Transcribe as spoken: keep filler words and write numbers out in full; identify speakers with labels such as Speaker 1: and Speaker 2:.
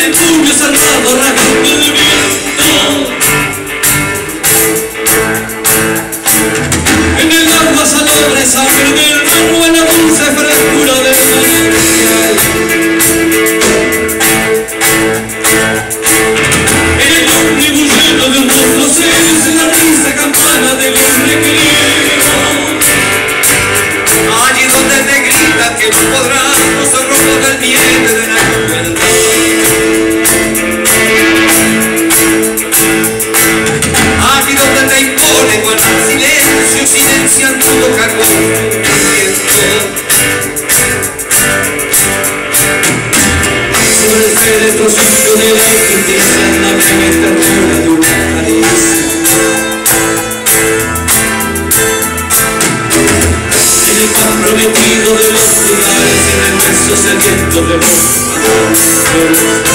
Speaker 1: el puño cerrado rasgando el viento. En el agua salobre sangre del mar, en la dulce frescura del manantial. En el ómnibus lleno de unos doceles, en la risa campana de los recreos.
Speaker 2: Allí donde te gritan que no podrás, no se rompa el diente de la crueldad. Allí donde te impone guardar silencio, silencian tu boca con sufrimiento.
Speaker 1: Sobre el féretro sucio de la injusticia, en la breve ternura de una caricia. En el pan prometido de los lugares, en el beso sediento de los amores.